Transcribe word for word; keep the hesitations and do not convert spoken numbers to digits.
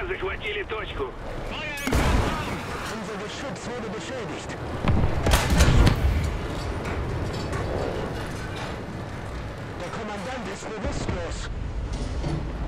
захватили точку. Unser Geschütz wurde beschädigt. Der Kommandant ist bewusstlos.